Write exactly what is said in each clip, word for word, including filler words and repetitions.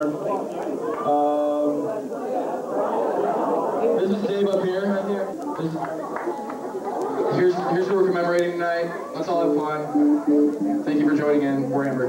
Um, this is Dave up here. Right here. This, here's here's who we're commemorating tonight. Let's all have fun. Thank you for joining in. We're Amber.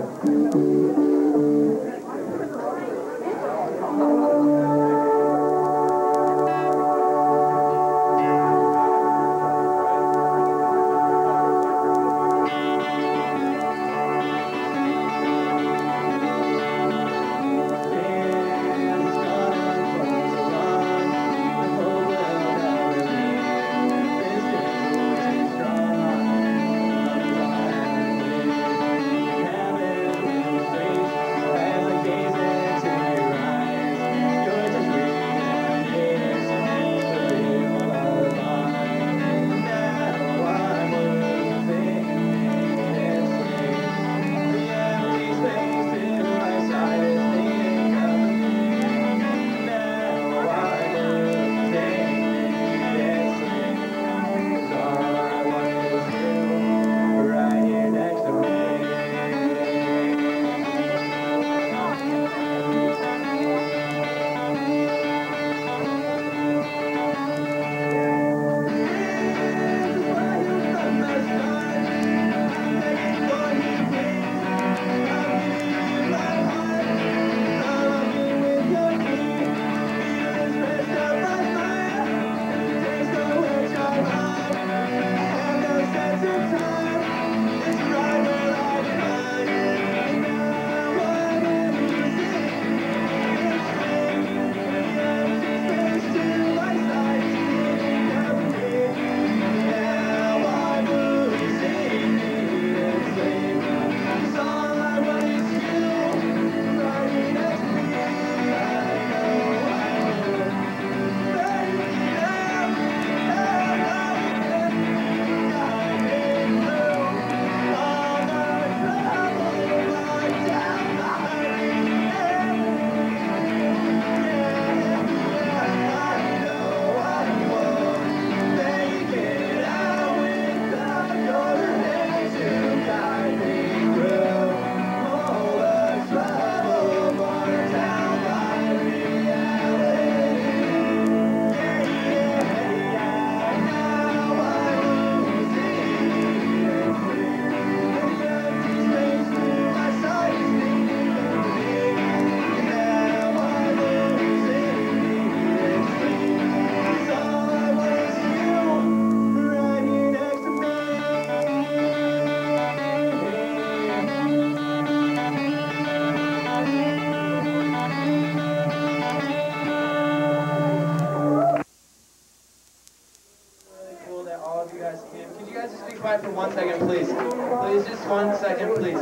For one second, please. Please, just one second, please.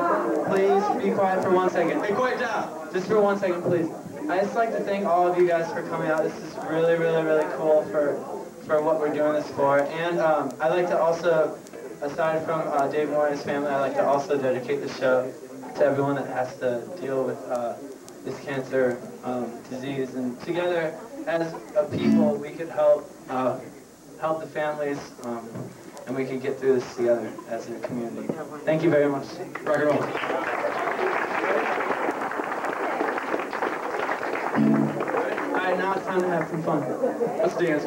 Please be quiet for one second. Hey, quiet down. Just for one second, please. I just like to thank all of you guys for coming out. This is really, really, really cool for for what we're doing this for. And um, I'd like to also, aside from uh, Dave Moore and his family, I'd like to also dedicate the show to everyone that has to deal with uh, this cancer um, disease. And together, as a people, we could help uh, help the families. Um, And we can get through this together as a community. Thank you very much. Rock and roll. All right, now it's time to have some fun. Let's dance.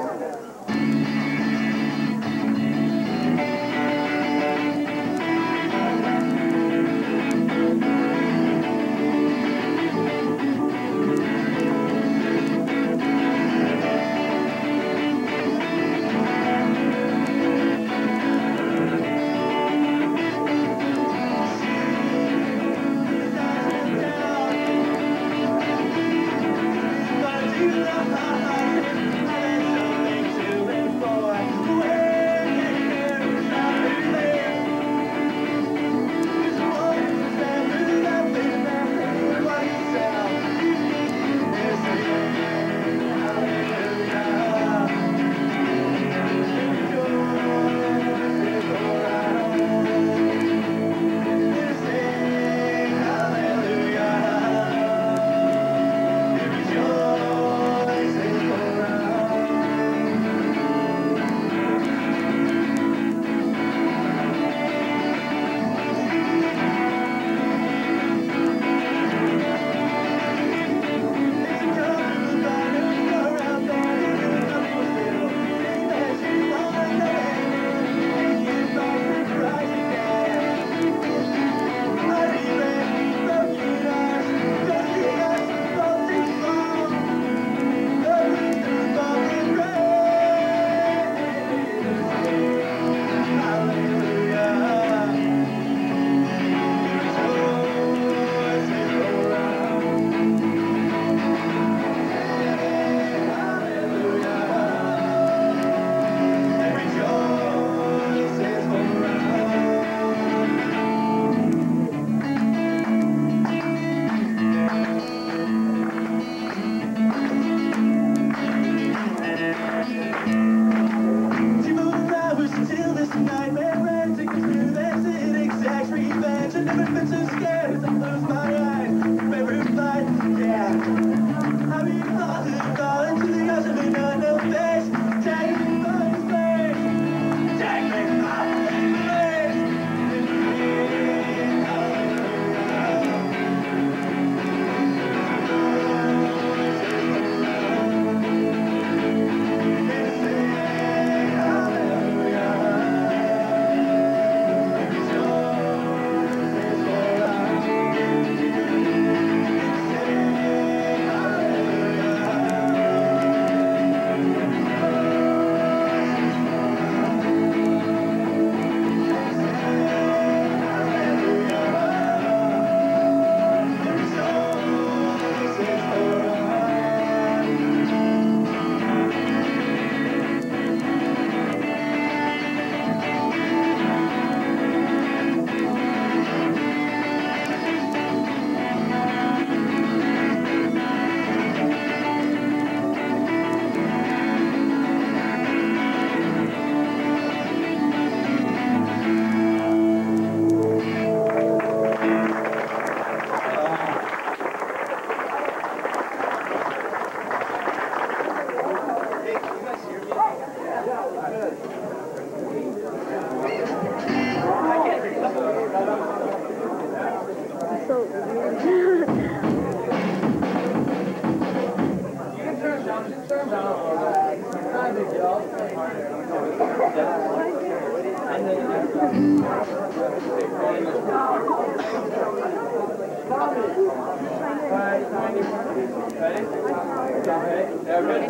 Ready? Ready? Yeah, ready?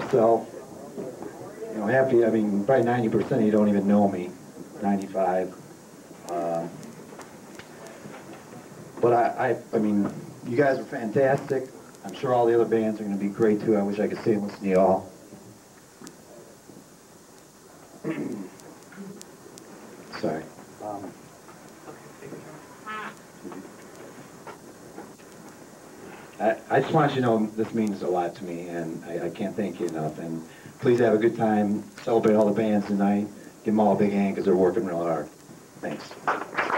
myself. You know, happy, I mean, probably ninety percent of you don't even know me, ninety-five. Uh, but I, I, I mean, you guys are fantastic. I'm sure all the other bands are going to be great too. I wish I could stay and listen to you all. Sorry. Um, I, I just want you to know this means a lot to me, and I, I can't thank you enough. And please have a good time. Celebrate all the bands tonight. Give them all a big hand because they're working real hard. Thanks.